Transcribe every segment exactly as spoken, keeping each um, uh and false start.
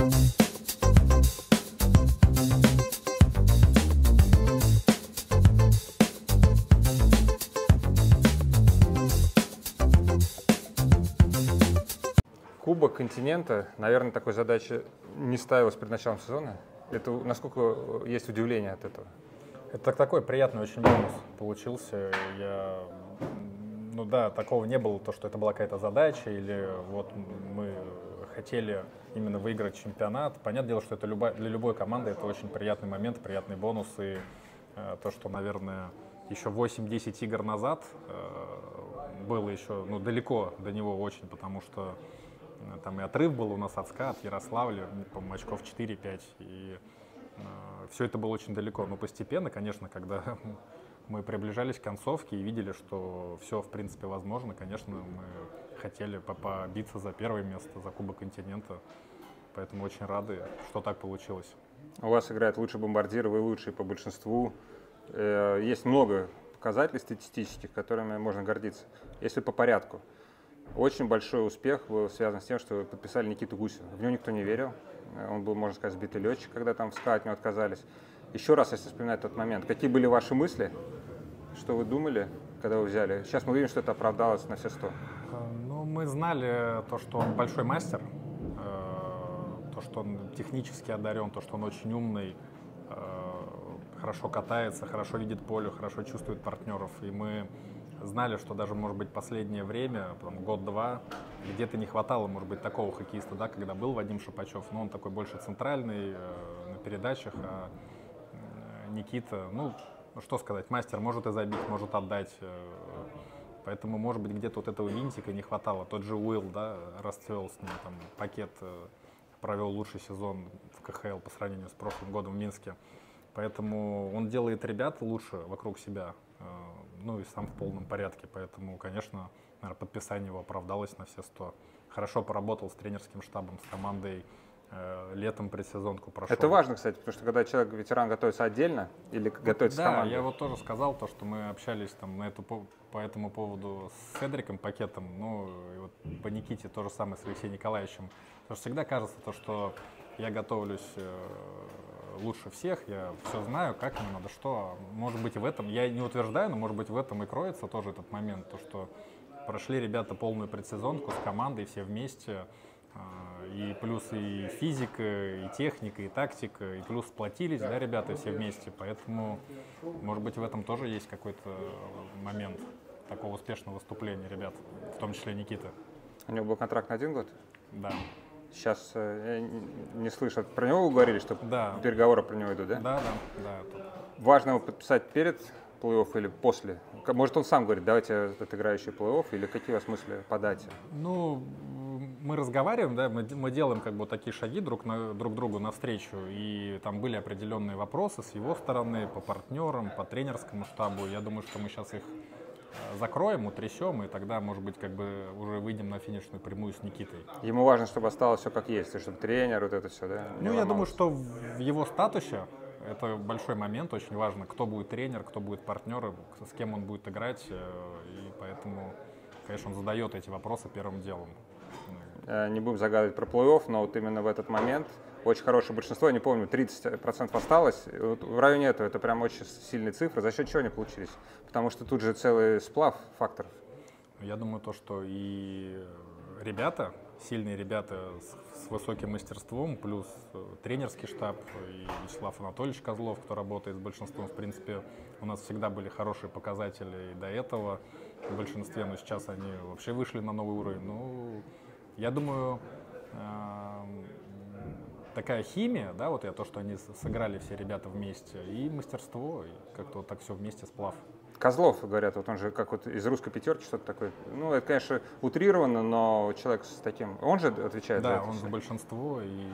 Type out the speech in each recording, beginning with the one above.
Кубок континента, наверное, такой задачи не ставилась перед началом сезона. Это насколько есть удивление от этого? Это такой приятный очень бонус получился. Я, ну да, такого не было, то, что это была какая-то задача, или вот мы хотели именно выиграть чемпионат. Понятное дело, что это любо, для любой команды это очень приятный момент, приятный бонус. И э, то, что, наверное, еще восемь-десять игр назад э, было еще ну, далеко до него очень, потому что э, там и отрыв был у нас от СКА, от Ярославля, по-моему, очков четыре-пять. И все это было очень далеко, но постепенно, конечно, когда мы приближались к концовке и видели, что все, в принципе, возможно, конечно, мы хотели побиться за первое место, за Кубок континента, поэтому очень рады, что так получилось. У вас играет лучший бомбардир, вы лучшие по большинству. Есть много показателей статистических, которыми можно гордиться. Если по порядку. Очень большой успех был связан с тем, что вы подписали Никиту Гусева. В него никто не верил. Он был, можно сказать, сбитый летчик, когда там в СКА от него отказались. Еще раз, если вспоминать тот момент, какие были ваши мысли, что вы думали, когда вы взяли? Сейчас мы видим, что это оправдалось на все сто. Ну, мы знали то, что он большой мастер, то, что он технически одарен, то, что он очень умный, хорошо катается, хорошо видит поле, хорошо чувствует партнеров. И мы знали, что даже, может быть, последнее время, год-два, где-то не хватало, может быть, такого хоккеиста, да, когда был Вадим Шипачев, но он такой больше центральный, э, на передачах, а э, Никита, ну, что сказать, мастер может и забить, может отдать, э, поэтому, может быть, где-то вот этого винтика не хватало. Тот же Уилл, да, расцвел с ним, там, Пакет э, провел лучший сезон в ка ха эл по сравнению с прошлым годом в Минске, поэтому он делает ребят лучше вокруг себя. Ну и сам в полном порядке, поэтому, конечно, наверное, подписание его оправдалось на все сто. Хорошо поработал с тренерским штабом, с командой, э, летом предсезонку прошел. Это важно, кстати, потому что когда человек, ветеран, готовится отдельно или готовится да, с командой? Да, я вот тоже сказал, то, что мы общались там, на эту, по этому поводу с Седриком Пакетом, ну и вот по Никите то же самое с Алексеем Николаевичем. Потому что всегда кажется, то, что я готовлюсь э, лучше всех, я все знаю, как мне надо, что. Может быть, в этом, я не утверждаю, но может быть в этом и кроется тоже этот момент, то, что прошли ребята полную предсезонку с командой, все вместе, и плюс и физика, и техника, и тактика, и плюс сплотились, да, ребята все вместе, поэтому, может быть, в этом тоже есть какой-то момент такого успешного выступления ребят, в том числе Никиты. У него был контракт на один год? Да. Сейчас э, я не слышу. Про него вы говорили, что да. переговоры про него идут, да? Да, да. да. Важно его подписать перед плей-офф или после? Может, он сам говорит, давайте отыграющий плей-офф, или какие у вас мысли по дате? Ну, мы разговариваем, да, мы, мы делаем как бы такие шаги друг, на, друг другу навстречу, и там были определенные вопросы с его стороны, по партнерам, по тренерскому штабу. Я думаю, что мы сейчас их закроем, утрясем, и тогда, может быть, как бы уже выйдем на финишную прямую с Никитой. Ему важно, чтобы осталось все как есть, и чтобы тренер, вот это все, да? Ну, я думаю, что в его статусе это большой момент, очень важно, кто будет тренер, кто будет партнер, с кем он будет играть, и поэтому, конечно, он задает эти вопросы первым делом. Не будем загадывать про плей-офф, но вот именно в этот момент очень хорошее большинство, я не помню, тридцать процентов осталось. Вот в районе этого это прям очень сильные цифры. За счет чего они получились? Потому что тут же целый сплав факторов. Я думаю, то, что и ребята, сильные ребята с, с высоким мастерством, плюс тренерский штаб, и Вячеслав Анатольевич Козлов, кто работает с большинством, в принципе, у нас всегда были хорошие показатели и до этого в большинстве, но сейчас они вообще вышли на новый уровень. Ну, я думаю, такая химия, да, вот я то, что они сыграли все ребята вместе, и мастерство, и как-то вот так все вместе сплав. Козлов, говорят, вот он же как вот из русской пятерки что-то такое. Ну, это, конечно, утрировано, но человек с таким... Он же отвечает да, за это? Да, он за большинство, и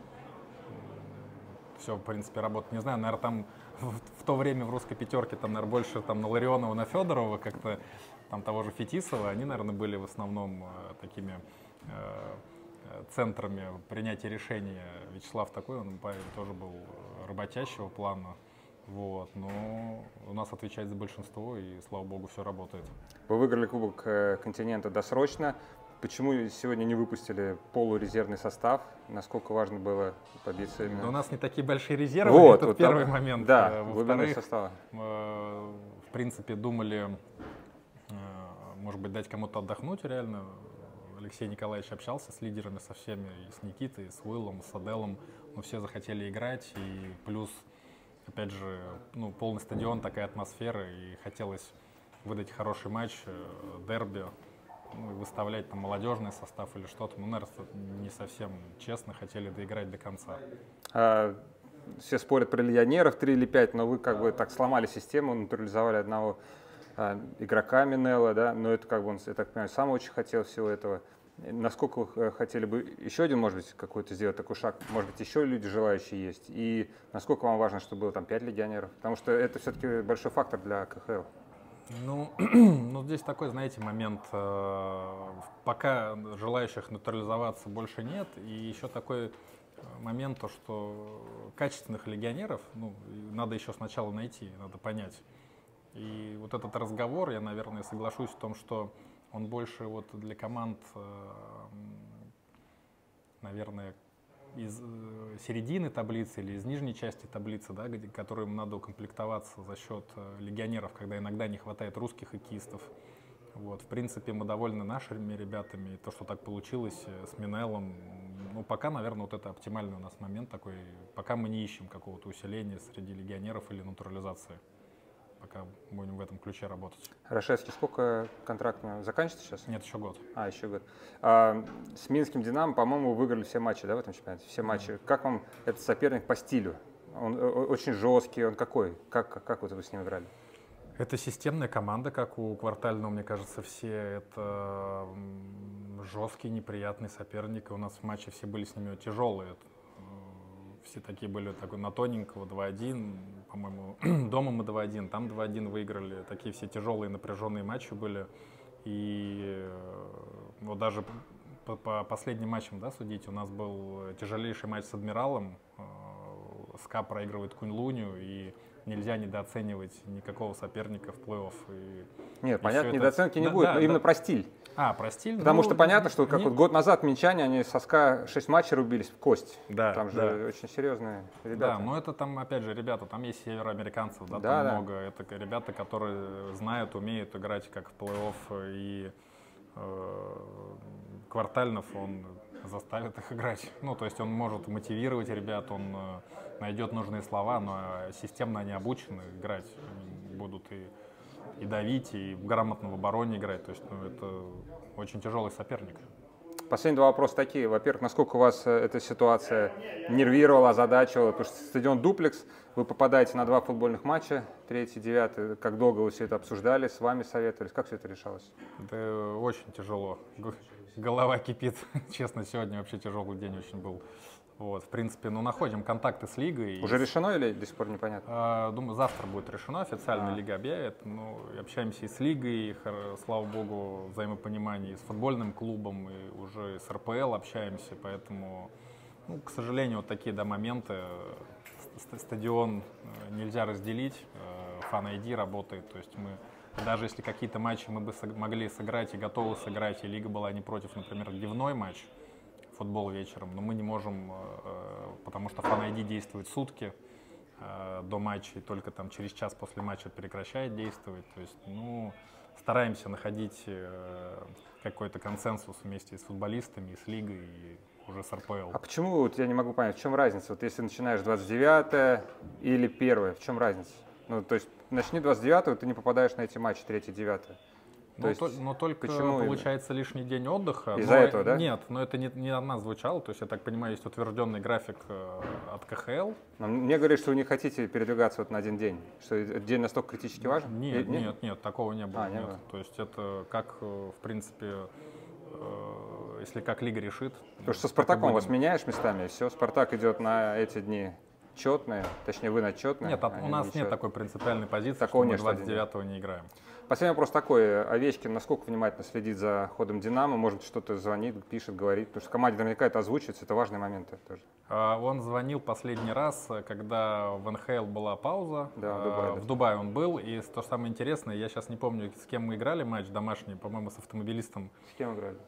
все, в принципе, работает. Не знаю, наверное, там в, в то время в русской пятерке, там, наверное, больше там на Ларионова, на Федорова, как-то там того же Фетисова, они, наверное, были в основном э, такими... Э, центрами принятия решения. Вячеслав такой, он парень тоже был работящего плана, вот, но у нас отвечает за большинство, и, слава богу, все работает. Вы выиграли Кубок континента досрочно, почему сегодня не выпустили полурезервный состав? Насколько важно было побиться именно? Но у нас не такие большие резервы, вот, это вот первый там, момент. Да, Во-вторых, состава. Э, в принципе, думали, э, может быть, дать кому-то отдохнуть реально. Алексей Николаевич общался с лидерами, со всеми, и с Никитой, и с Уиллом, с Аделом. Но все захотели играть, и плюс, опять же, ну, полный стадион, такая атмосфера, и хотелось выдать хороший матч, дерби, ну, и выставлять там молодежный состав или что-то. Ну, наверное, не совсем честно, хотели доиграть до конца. А, все спорят про легионеров три или пять, но вы как бы так сломали систему, натурализовали одного а, игрока Минелла, да, но это как бы он, я так понимаю, сам очень хотел всего этого. Насколько вы хотели бы еще один, может быть, какой-то сделать такой шаг? Может быть, еще люди желающие есть? И насколько вам важно, чтобы было там пять легионеров? Потому что это все-таки большой фактор для ка ха эл. Ну, ну, здесь такой, знаете, момент. Пока желающих натурализоваться больше нет. И еще такой момент, то, что качественных легионеров, ну, надо еще сначала найти, надо понять. И вот этот разговор, я, наверное, соглашусь в том, что он больше вот для команд, наверное, из середины таблицы или из нижней части таблицы, да, где, которым надо укомплектоваться за счет легионеров, когда иногда не хватает русских хоккеистов. Вот, в принципе, мы довольны нашими ребятами, то, что так получилось с Минеллом. Ну, пока, наверное, вот это оптимальный у нас момент такой, пока мы не ищем какого-то усиления среди легионеров или натурализации. Пока будем в этом ключе работать. Рашевский, сколько контракт заканчивается сейчас? Нет, еще год. А, еще год. А, с Минским «Динамо», по-моему, выиграли все матчи, да, в этом чемпионате? Все матчи. Mm-hmm. Как вам этот соперник по стилю? Он очень жесткий, он какой? Как, как вот вы с ним играли? Это системная команда, как у Квартального, мне кажется, все. Это жесткий, неприятный соперник. И у нас в матче все были с ними тяжелые. Все такие были такой, на тоненького два-один, по-моему, дома мы два-один, там два-один выиграли. Такие все тяжелые, напряженные матчи были. И вот даже по, по последним матчам, да, судить, у нас был тяжелейший матч с «Адмиралом». СКА проигрывает Кунь-Лунью, и нельзя недооценивать никакого соперника в плей-офф. И, Нет, и понятно, это... недооценки не да, будет, да, но да. именно про стиль. А, про стиль? Потому ну, что понятно, что как не... вот год назад минчане, они со СКА шесть матчей рубились в кость. Да, там же да. очень серьезные ребята. Да, но это там, опять же, ребята, там есть североамериканцев, да, да, там да. много. Это ребята, которые знают, умеют играть как в плей-офф, и э, Квартальнов, он заставит их играть. Ну, то есть он может мотивировать ребят, он э, найдет нужные слова, но системно они обучены играть. Они будут и, и давить, и грамотно в обороне играть. То есть ну, это очень тяжелый соперник. Последние два вопроса такие. Во-первых, насколько у вас эта ситуация нервировала, озадачивала? Потому что стадион «Дуплекс», вы попадаете на два футбольных матча, третий, девятый. Как долго вы все это обсуждали, с вами советовались? Как все это решалось? Это очень тяжело. Голова кипит. Честно, сегодня вообще тяжелый день очень был. Вот, в принципе, ну, находим контакты с лигой. Уже и... решено или до сих пор непонятно? А, думаю, завтра будет решено, официально а. лига объявит. Ну, общаемся и с лигой, и, слава богу, взаимопонимание и с футбольным клубом, и уже с эр пэ эл общаемся, поэтому, ну, к сожалению, вот такие, да, моменты. Стадион нельзя разделить, фан ай ди работает, то есть мы, даже если какие-то матчи мы бы могли сыграть и готовы сыграть, и лига была не против, например, дневной матч, футбол вечером, но мы не можем, потому что фан ай ди действует сутки до матча, и только там через час после матча прекращает действовать. То есть, ну, стараемся находить какой-то консенсус вместе с футболистами, с лигой и уже с эр пэ эл. А почему, вот я не могу понять, в чем разница? Вот если начинаешь двадцать девятое или первое, в чем разница? Ну, то есть начни двадцать девятого, ты не попадаешь на эти матчи третье-девятое. Но, есть, то, но только получается именно? Лишний день отдыха. Из-за этого, да? Нет, но это не, не от нас звучало. То есть, я так понимаю, есть утвержденный график от ка ха эл. Но мне говорят, что вы не хотите передвигаться вот на один день. Что этот день настолько критически важен? Нет, нет, нет, нет, такого не было. А, не нет. было. То есть это как, в принципе, если как лига решит. Потому что со «Спартаком» вас меняешь местами, и все, «Спартак» идет на эти дни четные, точнее вы на четные. Нет, у нас нет такой принципиальной позиции, такого что мы нет, двадцать девятого не играем. Последний вопрос такой. Овечкин насколько внимательно следит за ходом «Динамо»? Может, что-то звонит, пишет, говорит? Потому что команде наверняка это озвучивается, это важные моменты тоже. Он звонил последний раз, когда в эн ха эл была пауза. Да, в Дубае. В Дубае он был. И то самое интересное, я сейчас не помню, с кем мы играли матч домашний, по-моему, с «Автомобилистом». С кем играли?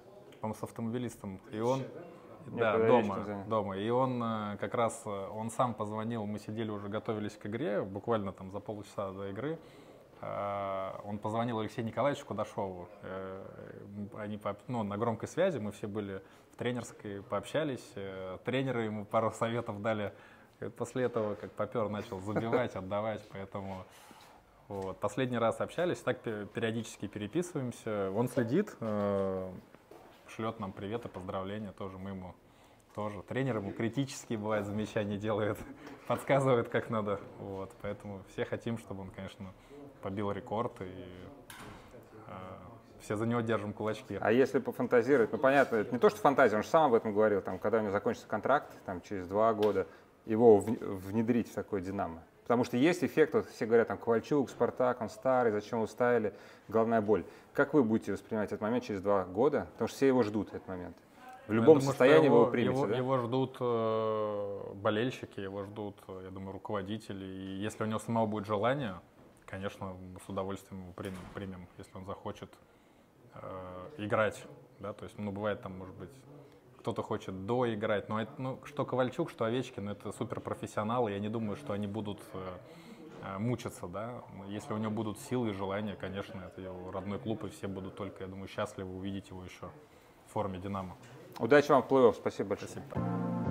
по-моему, с автомобилистом. И он, Нет, да, когда дома, речь не дома. И он э, как раз, э, он сам позвонил, мы сидели уже, готовились к игре, буквально там за полчаса до игры. Э, он позвонил Алексею Николаевичу Кудашову. Э, они по, ну, на громкой связи, мы все были в тренерской, пообщались. Э, тренеры ему пару советов дали. И после этого, как попер, начал забивать, отдавать, поэтому... Вот. Последний раз общались, так периодически переписываемся. Он следит, э, шлет нам привет и поздравления, тоже мы ему тоже. Тренер ему критические, бывает, замечания делает, подсказывает, как надо. Вот. Поэтому все хотим, чтобы он, конечно, побил рекорд, и э, все за него держим кулачки. А если пофантазировать, ну понятно, это не то, что фантазия, он же сам об этом говорил, там, когда у него закончится контракт, там, через два года, его внедрить в такой «Динамо». Потому что есть эффект, вот все говорят, там, Ковальчук, Спартак, он старый, зачем его ставили, головная боль. Как вы будете воспринимать этот момент через два года? Потому что все его ждут, этот момент. В любом думаю, состоянии его, вы его примете, его, да? его ждут э, болельщики, его ждут, я думаю, руководители. И если у него самого будет желание, конечно, мы с удовольствием его примем, примем, если он захочет э, играть. Да? То есть, ну, бывает там, может быть, кто-то хочет доиграть, но это, ну, что Ковальчук, что Овечкин, это суперпрофессионалы, я не думаю, что они будут э, мучиться, да, если у него будут силы и желания, конечно, это его родной клуб, и все будут только, я думаю, счастливы увидеть его еще в форме «Динамо». Удачи вам в плей-офф, спасибо большое. Спасибо.